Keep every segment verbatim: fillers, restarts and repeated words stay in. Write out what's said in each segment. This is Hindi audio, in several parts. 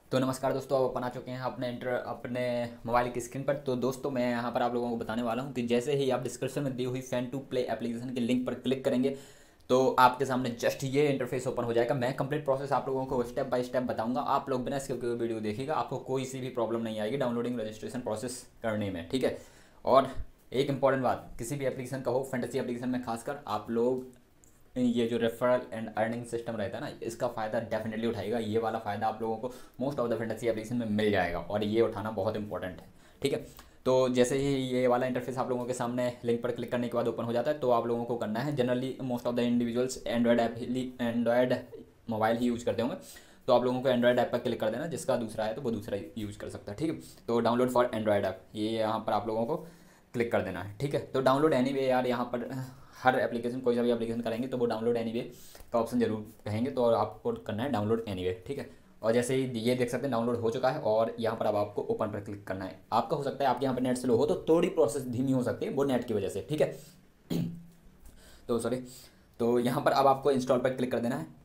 तो नमस्कार दोस्तों, अब अपन आ चुके हैं अपने इंटर अपने मोबाइल की स्क्रीन पर। तो दोस्तों मैं यहाँ पर आप लोगों को बताने वाला हूँ कि जैसे ही आप डिस्क्रिप्शन में दी हुई फैन टू प्ले एप्लीकेशन के लिंक पर क्लिक करेंगे तो आपके सामने जस्ट ये इंटरफेस ओपन हो जाएगा। मैं कंप्लीट प्रोसेस आप लोगों को स्टेप बाय स्टेप बताऊंगा। आप लोग बिना स्किप किए वीडियो देखिएगा, आपको कोई सी भी प्रॉब्लम नहीं आएगी डाउनलोडिंग रजिस्ट्रेशन प्रोसेस करने में, ठीक है। और एक इंपॉर्टेंट बात, किसी भी एप्लीकेशन का हो, फैंटेसी एप्लीकेशन में खासकर, आप लोग ये जो रेफरल एंड अर्निंग सिस्टम रहता है ना, इसका फ़ायदा डेफिनेटली उठाएगा। ये वाला फ़ायदा आप लोगों को most of the fantasy application में मिल जाएगा और ये उठाना बहुत इंपॉर्टेंट है, ठीक है। तो जैसे ही ये वाला इंटरफेस आप लोगों के सामने लिंक पर क्लिक करने के बाद ओपन हो जाता है तो आप लोगों को करना है, generally most of the individuals android app android mobile ही यूज़ करते होंगे, तो आप लोगों को एंड्रॉयड ऐप पर क्लिक कर देना। जिसका दूसरा है तो वो दूसरा यूज़ कर सकता है, ठीक है। तो डाउनलोड फॉर एंड्रॉयड ऐप, ये यहाँ पर आप लोगों को क्लिक कर देना है, ठीक है। तो डाउनलोड एनीवे यार, यहाँ पर हर एप्लीकेशन, कोई सा भी एप्लीकेशन करेंगे तो वो डाउनलोड एनीवे का ऑप्शन जरूर कहेंगे, तो आपको करना है डाउनलोड एनीवे, ठीक है। और जैसे ही ये देख सकते हैं डाउनलोड हो चुका है और यहाँ पर अब आपको ओपन पर क्लिक करना है। आपका हो सकता है आपके यहाँ पर नेट स्लो हो तो थोड़ी प्रोसेस धीमी हो सकती है, वो नेट की वजह से, ठीक है। तो सॉरी, तो यहाँ पर अब आपको इंस्टॉल पर क्लिक कर देना है।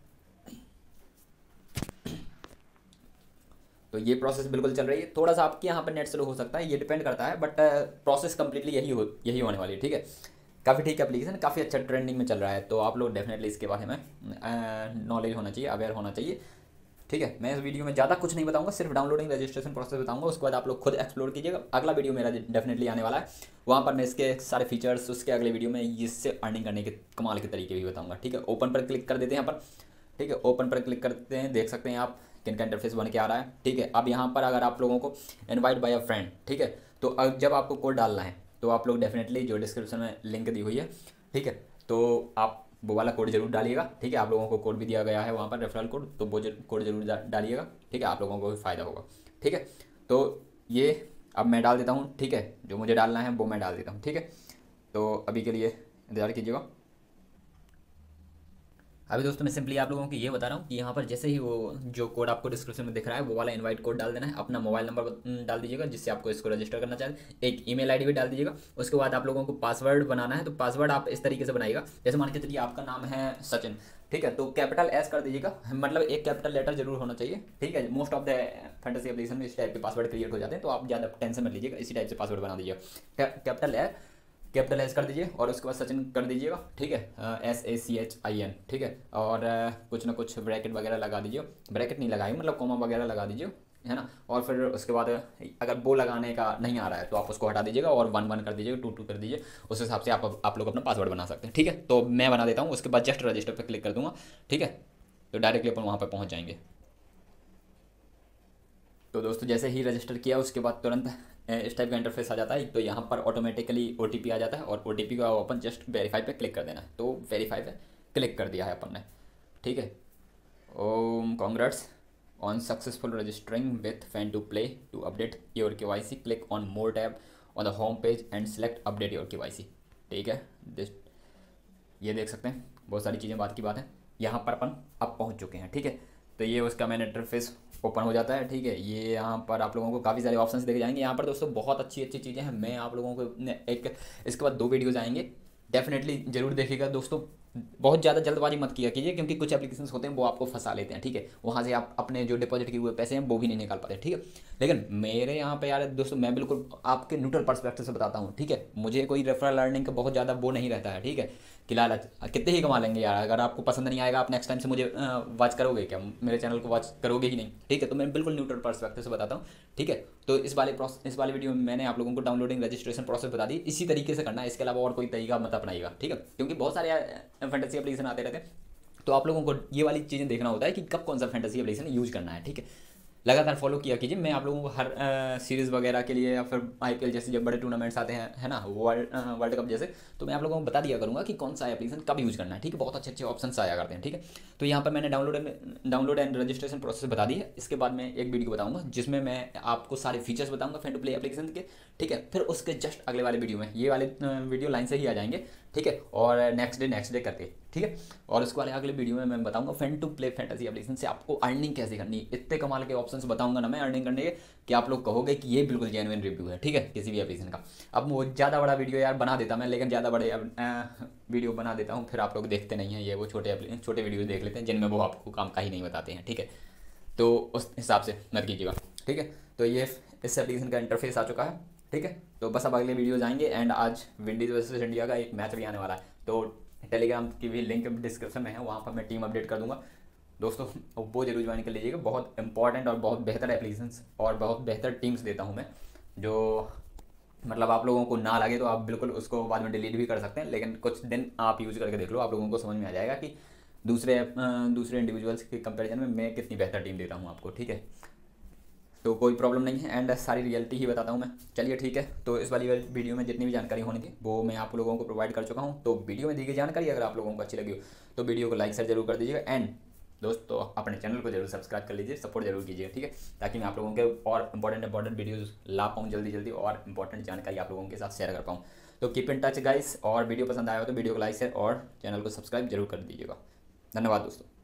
तो ये प्रोसेस बिल्कुल चल रही है। थोड़ा सा आपके यहाँ पर नेट स्लो हो सकता है, ये डिपेंड करता है, बट प्रोसेस कंप्लीटली यही हो यही होने वाली है, ठीक है। काफ़ी ठीक एप्लीकेशन, काफ़ी अच्छा ट्रेंडिंग में चल रहा है, तो आप लोग डेफिनेटली इसके बारे में नॉलेज होना चाहिए, अवेयर होना चाहिए, ठीक है। मैं इस वीडियो में ज़्यादा कुछ नहीं बताऊंगा, सिर्फ डाउनलोडिंग रजिस्ट्रेशन प्रोसेस बताऊंगा। उसके बाद आप लोग खुद एक्सप्लोर कीजिएगा। अगला वीडियो मेरा डेफिनेटली आने वाला है, वहाँ पर मैं इसके सारे फीचर्स, उसके अगले वीडियो में इससे अर्निंग करने के कमाल के तरीके भी बताऊंगा, ठीक है। ओपन पर क्लिक कर देते हैं यहाँ पर, ठीक है। ओपन पर क्लिक करते हैं, देख सकते हैं आप किन का इंटरफेस बन के आ रहा है, ठीक है। अब यहाँ पर अगर आप लोगों को इनवाइट बाय अ फ्रेंड, ठीक है, तो अब जब आपको कोड डालना है तो आप लोग डेफिनेटली जो डिस्क्रिप्शन में लिंक दी हुई है, ठीक है, तो आप वो वाला कोड जरूर डालिएगा, ठीक है। आप लोगों को कोड भी दिया गया है वहाँ पर, रेफरल कोड, तो वो कोड जरूर डालिएगा, ठीक है। आप लोगों को भी फ़ायदा होगा, ठीक है। तो ये अब मैं डाल देता हूँ, ठीक है। जो मुझे डालना है वो मैं डाल देता हूँ, ठीक है। तो अभी के लिए इंतज़ार कीजिएगा। अभी दोस्तों मैं सिंपली आप लोगों को ये बता रहा हूँ कि यहाँ पर जैसे ही वो जो कोड आपको डिस्क्रिप्शन में दिख रहा है वो वाला इनवाइट कोड डाल देना है, अपना मोबाइल नंबर डाल दीजिएगा जिससे आपको इसको रजिस्टर करना चाहते, एक ईमेल आईडी भी डाल दीजिएगा। उसके बाद आप लोगों को पासवर्ड बनाना है, तो पासवर्ड आप इस तरीके से बनाइएगा, जैसे मान के चलिए आपका नाम है सचिन, ठीक है, तो कैपिटल एस कर दीजिएगा, मतलब एक कैपिटल लेटर जरूर होना चाहिए, ठीक है। Most of the fantasy application में इस टाइप के पासवर्ड क्रिएट हो जाते हैं, तो आप ज़्यादा टेंशन मत लीजिएगा, इसी टाइप से पासवर्ड बना दीजिएगा। कैपिटल है, कैपिटल एस कर दीजिए और उसके बाद सचिन कर दीजिएगा, ठीक है, S A C H I N, ठीक है। और uh, कुछ ना कुछ ब्रैकेट वगैरह लगा दीजिए, ब्रैकेट नहीं लगाई मतलब कॉमा वगैरह लगा दीजिए, है ना। और फिर उसके बाद अगर वो लगाने का नहीं आ रहा है तो आप उसको हटा दीजिएगा और वन वन कर दीजिएगा, टू टू कर दीजिए। उस हिसाब से आप आप लोग अपना पासवर्ड बना सकते हैं, ठीक है। तो मैं बना देता हूँ, उसके बाद जस्ट रजिस्टर पर क्लिक कर दूंगा, ठीक है। तो डायरेक्टली अपन वहाँ पर पहुँच जाएंगे। तो दोस्तों जैसे ही रजिस्टर किया उसके बाद तुरंत इस टाइप का इंटरफेस आ जाता है, तो यहाँ पर ऑटोमेटिकली ओ टी पी आ जाता है और ओ टी पी का ओपन जस्ट वेरीफाई पे क्लिक कर देना है। तो वेरीफाई पे क्लिक कर दिया है अपन ने, ठीक है। ओम congrats on successful registering with fan two play, to update your K Y C click on more tab on the home page and select update your K Y C, ठीक है। दिस ये देख सकते हैं, बहुत सारी चीज़ें बात की बात है। यहाँ पर अपन अब पहुँच चुके हैं, ठीक है। तो ये उसका मेन इंटरफेस ओपन हो जाता है, ठीक है। ये यहाँ पर आप लोगों को काफ़ी सारे ऑप्शंस देखे जाएंगे। यहाँ पर दोस्तों बहुत अच्छी अच्छी चीज़ें हैं, मैं आप लोगों को एक, इसके बाद दो वीडियोज़ आएंगे, डेफिनेटली जरूर देखिएगा दोस्तों। बहुत ज़्यादा जल्दबाजी मत किया कीजिए, क्योंकि कुछ एप्लीकेशंस होते हैं वो आपको फंसा लेते हैं, ठीक है। वहाँ से आप अपने जो डिपॉजिट किए हुए पैसे हैं वो भी नहीं निकाल पाते, ठीक है। लेकिन मेरे यहाँ पे यार दोस्तों मैं बिल्कुल आपके न्यूट्रल पर्सपेक्टिव से बताता हूँ, ठीक है। मुझे कोई रेफरल अर्निंग का बहुत ज़्यादा वो नहीं रहता है, ठीक है, कि लालच कितने ही कमा लेंगे यार। अगर आपको पसंद नहीं आएगा आप नेक्स्ट टाइम से मुझे वॉच करोगे क्या, मेरे चैनल को वॉच करोगे ही नहीं, ठीक है। तो मैं बिल्कुल न्यूट्रल पर्सपेक्टिव से बताता हूँ, ठीक है। तो इस वाले प्रोसेस इस वाले वीडियो में मैंने आप लोगों को डाउनलोडिंग रजिस्ट्रेशन प्रोसेस बता दी, इसी तरीके से करना है, इसके अलावा और कोई तरीका मत अपनाइएगा, ठीक है। क्योंकि बहुत सारे फैंटेसी एप्लीकेशन आते रहते हैं, तो आप लोगों को ये वाली चीज़ें देखना होता है कि कब कौन सा फैंटेसी एप्लीकेशन यूज़ करना है, ठीक है। लगातार फॉलो किया कीजिए। मैं आप लोगों को हर सीरीज़ वगैरह के लिए या फिर आईपीएल जैसे जब बड़े टूर्नामेंट्स आते हैं, है ना, वर्ल्ड वर्ल्ड कप जैसे, तो मैं आप लोगों को बता दिया करूँगा कि कौन सा एप्लीकेशन कब यूज़ करना है, ठीक है। बहुत अच्छे अच्छे ऑप्शन आया करते हैं, ठीक है। तो यहाँ पर मैंने download download and registration process बता दी है। इसके बाद मैं एक वीडियो बताऊँगा जिसमें मैं आपको सारे फीचर्स बताऊँगा फैन टू प्ले एप्लीकेशन के, ठीक है। फिर उसके जस्ट अगले वाले वीडियो में ये वाले वीडियो लाइन से ही आ जाएंगे, ठीक है। और नेक्स्ट डे नेक्स्ट डे करके, ठीक है। और उसके वाले अगले वीडियो में मैं बताऊंगा fan two play fantasy application से आपको अर्निंग कैसे करनी है। इतने कमाल के ऑप्शंस बताऊंगा ना मैं अर्निंग करने के, कि आप लोग कहोगे कि ये बिल्कुल जेन्युइन रिव्यू है, ठीक है, किसी भी एप्लीकेशन का। अब वो ज़्यादा बड़ा वीडियो यार बना देता मैं, लेकिन ज़्यादा बड़े वीडियो बना देता हूँ, फिर आप लोग देखते नहीं हैं, ये वो छोटे छोटे वीडियो देख लेते हैं जिनमें वो आपको काम का ही नहीं बताते हैं, ठीक है। तो उस हिसाब से मत कीजिएगा, ठीक है। तो ये इस एप्लीकेशन का इंटरफेस आ चुका है, ठीक है। तो बस अब अगले वीडियोज़ आएंगे एंड आज विंडीज़ वर्सेस इंडिया का एक मैच भी आने वाला है, तो टेलीग्राम की भी लिंक डिस्क्रिप्शन में है, वहाँ पर मैं टीम अपडेट कर दूंगा दोस्तों, वो जरूर ज्वाइन कर लीजिएगा। बहुत इंपॉर्टेंट और बहुत बेहतर एप्लीकेशंस और बहुत बेहतर टीम्स देता हूँ मैं, जो मतलब आप लोगों को ना लगे तो आप बिल्कुल उसको बाद में डिलीट भी कर सकते हैं, लेकिन कुछ दिन आप यूज़ करके देख लो, आप लोगों को समझ में आ जाएगा कि दूसरे दूसरे इंडिविजुअल्स के कंपैरिजन में मैं कितनी बेहतर टीम देता हूँ आपको, ठीक है। तो कोई प्रॉब्लम नहीं है एंड सारी रियलिटी ही बताता हूँ मैं। चलिए ठीक है, तो इस वाली वीडियो में जितनी भी जानकारी होनी थी वो मैं आप लोगों को प्रोवाइड कर चुका हूँ। तो वीडियो में दी गई जानकारी अगर आप लोगों को अच्छी लगी हो तो वीडियो को लाइक शेयर जरूर कर दीजिएगा एंड दोस्तों अपने चैनल को जरूर सब्सक्राइब कर लीजिए, सपोर्ट जरूर कीजिएगा, ठीक है, ताकि मैं आप लोगों के और इंपॉर्टेंट इंपॉर्टेंट वीडियोस ला पाऊँ जल्दी जल्दी और इंपॉर्टेंट जानकारी आप लोगों के साथ शेयर कर पाऊँ। तो कीप इन टच गाइस, और वीडियो पसंद आया हो तो वीडियो को लाइक शेयर और चैनल को सब्सक्राइब जरूर कर दीजिएगा। धन्यवाद दोस्तों।